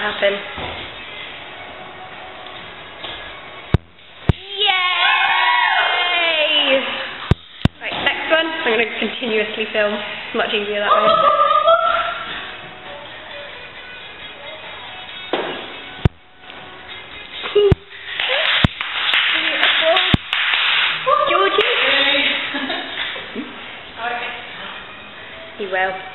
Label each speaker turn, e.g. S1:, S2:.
S1: happen. Yay! Right, next one. I'm going to continuously film. It's much easier that way. Georgie? He will.